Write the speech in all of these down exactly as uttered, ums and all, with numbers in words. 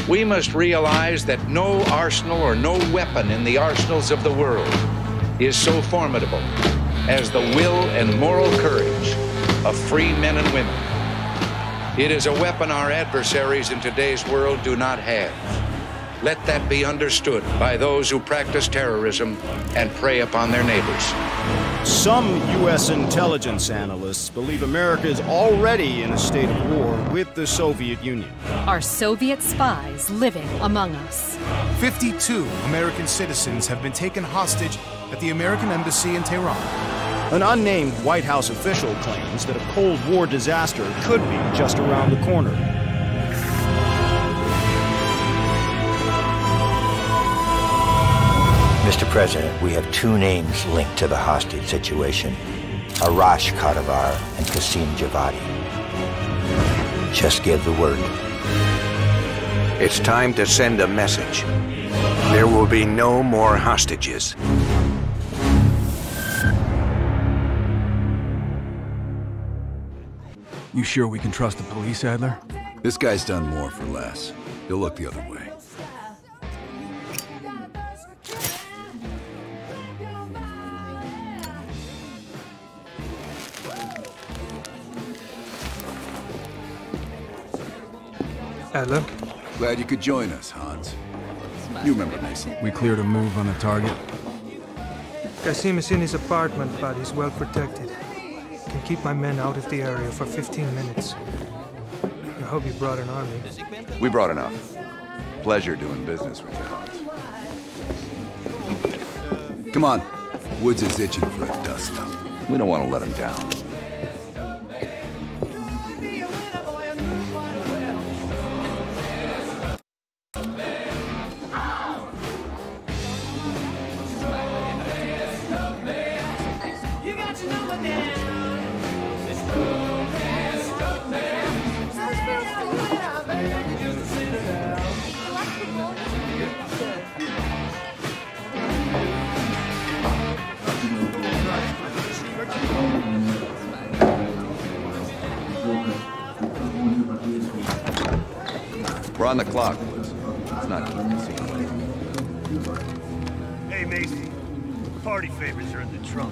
We must realize that no arsenal or no weapon in the arsenals of the world is so formidable as the will and moral courage of free men and women. It is a weapon our adversaries in today's world do not have. Let that be understood by those who practice terrorism and prey upon their neighbors. Some U S intelligence analysts believe America is already in a state of war with the Soviet Union. Are Soviet spies living among us? fifty-two American citizens have been taken hostage at the American Embassy in Tehran. An unnamed White House official claims that a Cold War disaster could be just around the corner. Mister President, we have two names linked to the hostage situation. Arash Kadivar and Qasim Javadi. Just give the word. It's time to send a message. There will be no more hostages. You sure we can trust the police, Adler? This guy's done more for less. He'll look the other way. Adler? Glad you could join us, Hans. You remember Mason. We cleared a move on the target. Qasim is in his apartment, but he's well protected. Can keep my men out of the area for fifteen minutes. I hope you brought an army. We brought enough. Pleasure doing business with you, Hans. Come on. Woods is itching for a dust-up. We don't want to let him down. We're on the clock, Woods. It's not good to see you. Hey, Macy. Party favors are in the trunk.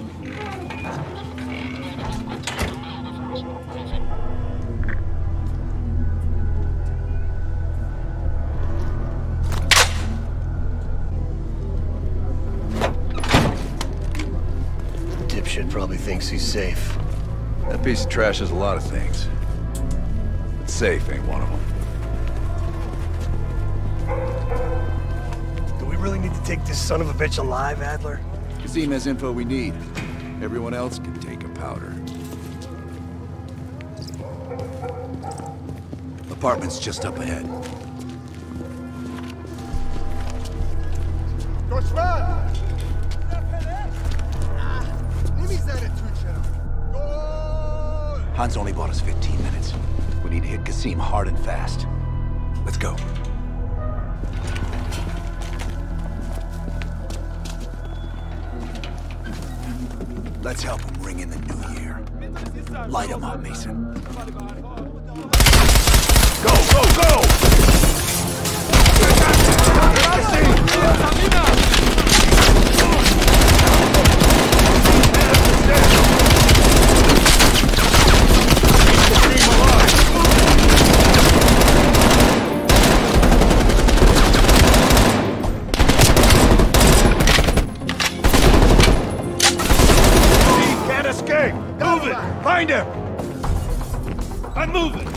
Dipshit probably thinks he's safe. That piece of trash is a lot of things. But safe ain't one of them. Do we really need to take this son of a bitch alive, Adler? Qasim has info we need. Everyone else can take a powder. Apartment's just up ahead. Hans only bought us fifteen minutes. We need to hit Qasim hard and fast. Let's go. Let's help him ring in the new year. Light him up, Mason. Go, go, go! Find him! I'm moving!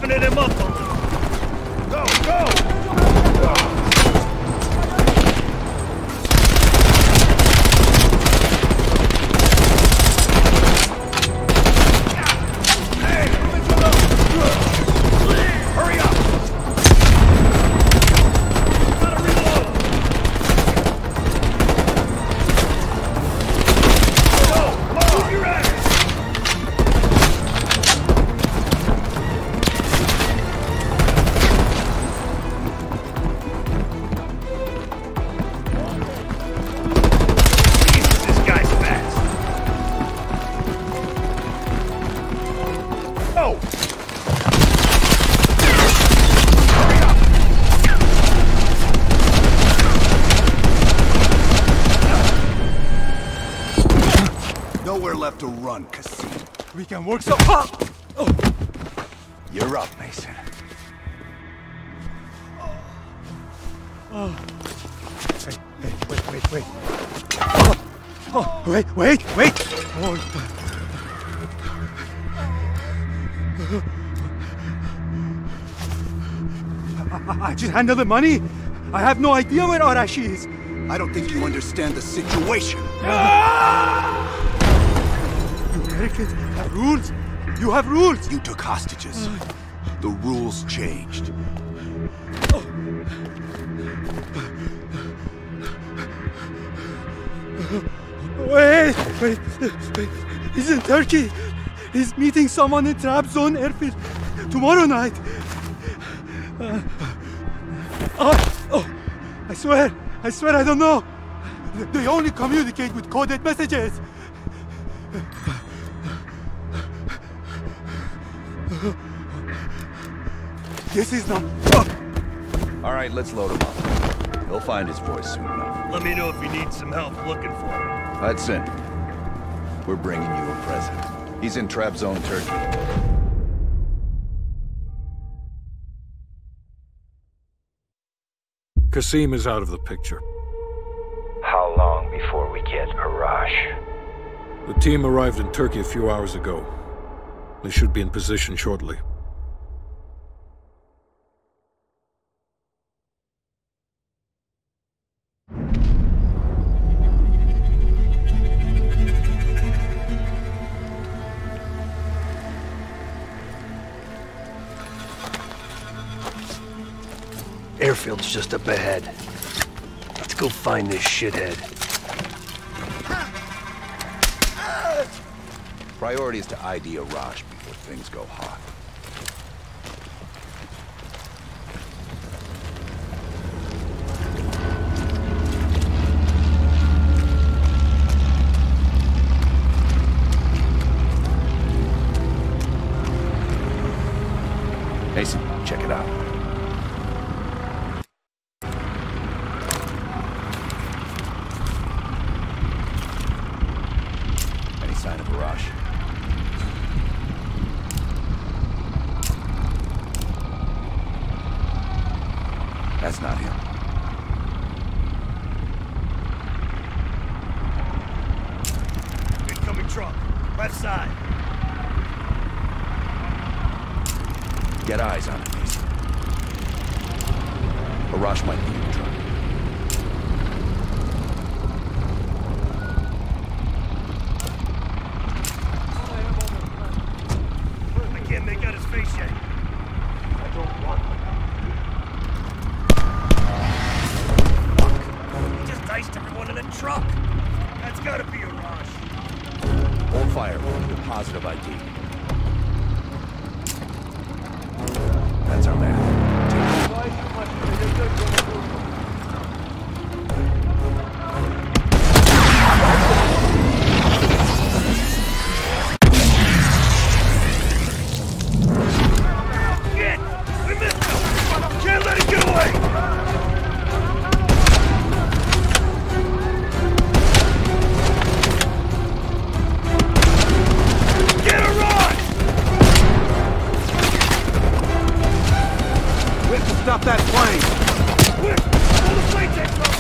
opening him up a little. Go, go! To run, Kasim. We can work some up. Oh. You're up, Mason. Oh. Hey, hey, wait, wait, wait. Oh. Oh, wait, wait, wait. Oh. I, I just handle the money. I have no idea where Arashi is. I don't think you understand the situation. Ah! Americans have rules. You have rules. You took hostages. Uh, the rules changed. Oh. Wait, wait, wait. He's in Turkey. He's meeting someone in Trabzon airfield tomorrow night. Uh, oh, oh, I swear, I swear I don't know. They only communicate with coded messages. This is not... Oh. All right, let's load him up. He'll find his voice soon enough. Let me know if you need some help looking for him. Hudson, we're bringing you a present. He's in Trabzon, Turkey. Kasim is out of the picture. How long before we get Arash? The team arrived in Turkey a few hours ago. They should be in position shortly. Airfield's just up ahead. Let's go find this shithead. Priority is to I D Arash before things go hot. Mason, check it out. Any sign of Arash? That's not him. Incoming truck. Left side. Get eyes on it, Mason. Arash might be in the truck. I can't make out his face yet. I don't want him. Fuck. He just diced everyone in a truck. That's gotta be Arash. Hold fire. We'll need a positive I D. That's our man. Shit! We missed him! Can't let him get away! Get her on! We have to stop that plane! Quick! Pull the plane tanks up!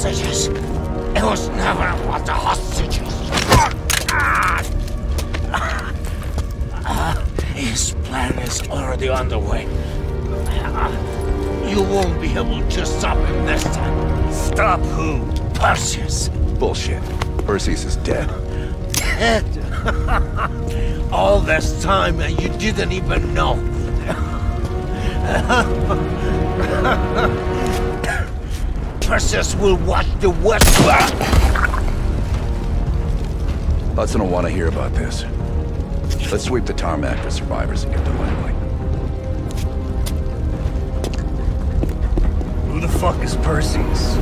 hostages. It was never about the hostages. His plan is already underway. You won't be able to stop him this time. Stop who? Perseus. Bullshit. Perseus is dead. Dead? All this time and you didn't even know. Perseus will watch the West. Hudson will want to hear about this. Let's sweep the tarmac for survivors and get them away. Who the fuck is Perseus?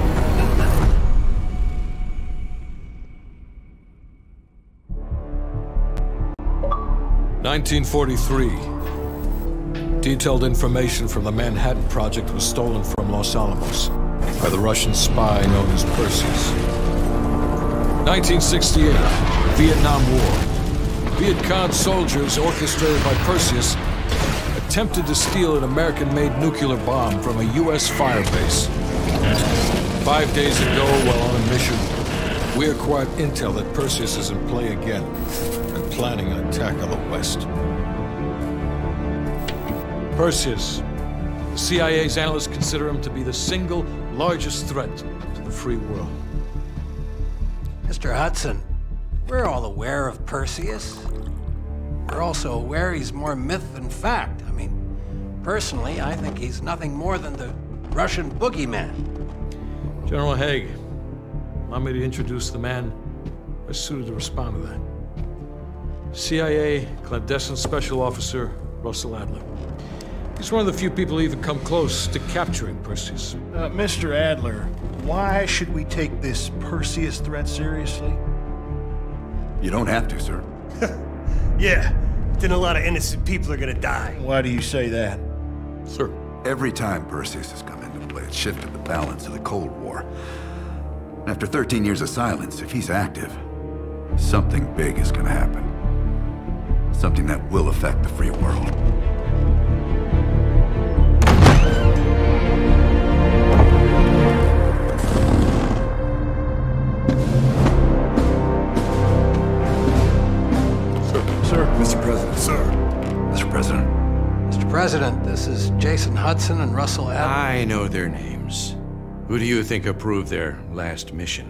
nineteen forty-three. Detailed information from the Manhattan Project was stolen from Los Alamos by the Russian spy known as Perseus. nineteen sixty-eight. Vietnam War. Viet Cong soldiers, orchestrated by Perseus, attempted to steal an American-made nuclear bomb from a U S firebase. Five days ago, while on a mission, we acquired intel that Perseus is in play again and planning an attack on the West. Perseus. The C I A's analysts consider him to be the single largest threat to the free world. Mister Hudson, we're all aware of Perseus. We're also aware he's more myth than fact. I mean, personally, I think he's nothing more than the Russian boogeyman. General Haig, allow me to introduce the man best suited to respond to that. C I A clandestine special officer Russell Adler. He's one of the few people who even come close to capturing Perseus. Uh, Mister Adler, why should we take this Perseus threat seriously? You don't have to, sir. Yeah, then a lot of innocent people are gonna die. Why do you say that? Sir. Every time Perseus has come into play, it shifted the balance of the Cold War. After thirteen years of silence, if he's active, something big is gonna happen. Something that will affect the free world. Mister President. Sir. Mister President. Mister President, this is Jason Hudson and Russell Adler. I know their names. Who do you think approved their last mission?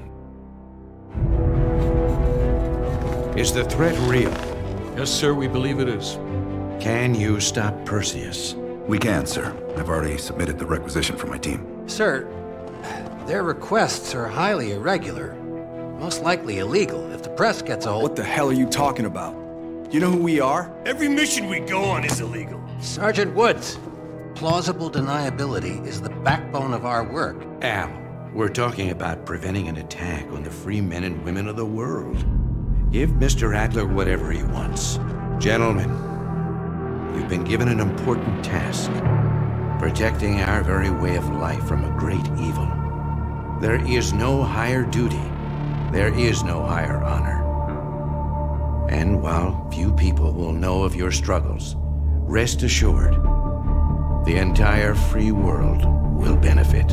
Is the threat real? Yes, sir, we believe it is. Can you stop Perseus? We can, sir. I've already submitted the requisition for my team. Sir, their requests are highly irregular. Most likely illegal. If the press gets a hold... What the hell are you talking about? You know who we are? Every mission we go on is illegal. Sergeant Woods, plausible deniability is the backbone of our work. Al, we're talking about preventing an attack on the free men and women of the world. Give Mister Adler whatever he wants. Gentlemen, you've been given an important task. Protecting our very way of life from a great evil. There is no higher duty. There is no higher honor. And while few people will know of your struggles, rest assured, the entire free world will benefit.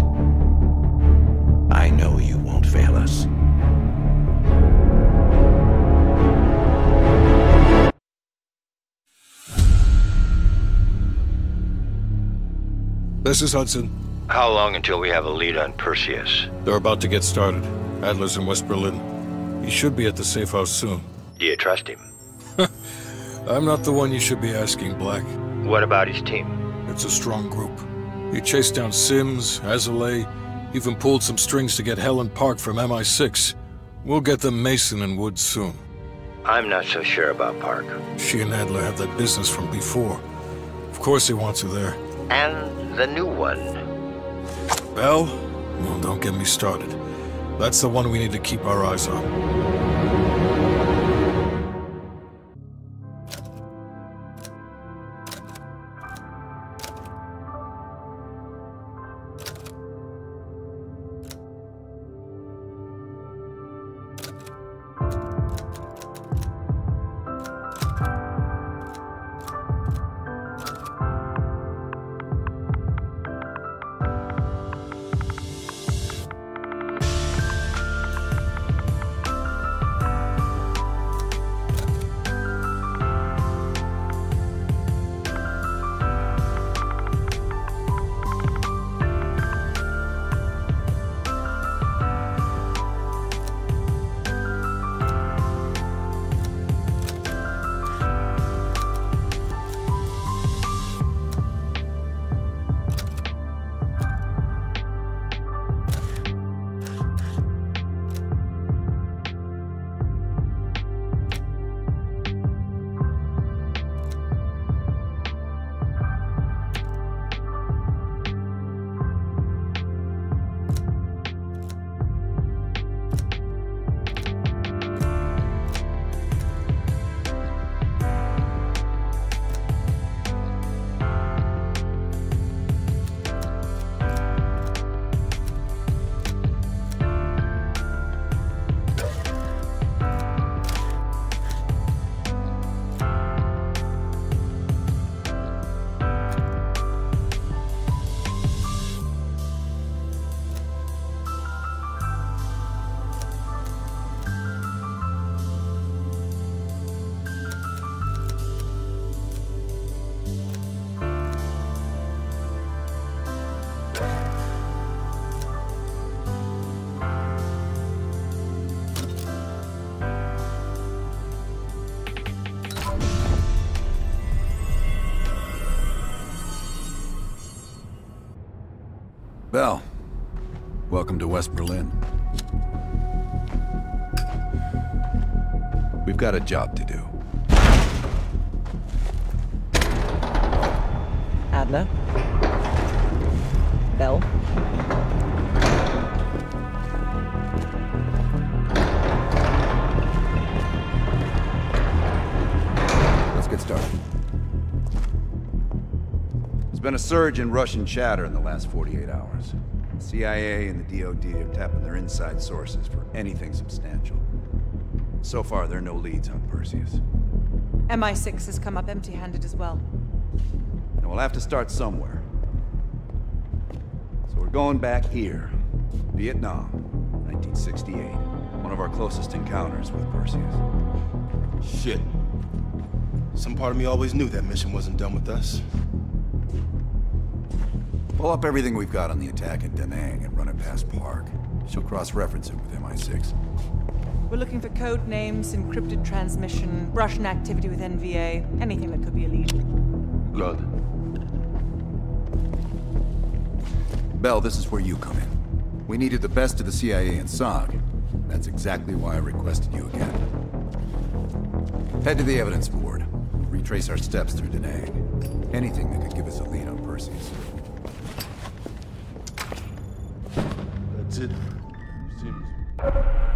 I know you won't fail us. This is Hudson. How long until we have a lead on Perseus? They're about to get started. Adler's in West Berlin. He should be at the safe house soon. Do you trust him? I'm not the one you should be asking, Black. What about his team? It's a strong group. He chased down Sims, Azalea, even pulled some strings to get Helen Park from M I six. We'll get them Mason and Woods soon. I'm not so sure about Park. She and Adler have that business from before. Of course he wants her there. And the new one. Bell? Well, don't get me started. That's the one we need to keep our eyes on. Bell, welcome to West Berlin. We've got a job to do. Adler. Bell. Let's get started. There's been a surge in Russian chatter in the last forty-eight hours. The C I A and the D O D are tapping their inside sources for anything substantial. So far, there are no leads on Perseus. M I six has come up empty-handed as well. And we'll have to start somewhere. So we're going back here. Vietnam, nineteen sixty-eight. One of our closest encounters with Perseus. Shit. Some part of me always knew that mission wasn't done with us. Pull up everything we've got on the attack at Da Nang and run it past Park. She'll cross-reference it with M I six. We're looking for code names, encrypted transmission, Russian activity with N V A, anything that could be a lead. Good. Bell, this is where you come in. We needed the best of the C I A and S O G. That's exactly why I requested you again. Head to the evidence board. We'll retrace our steps through Da Nang. Anything that could give us a lead on Perseus. That's it. Seems.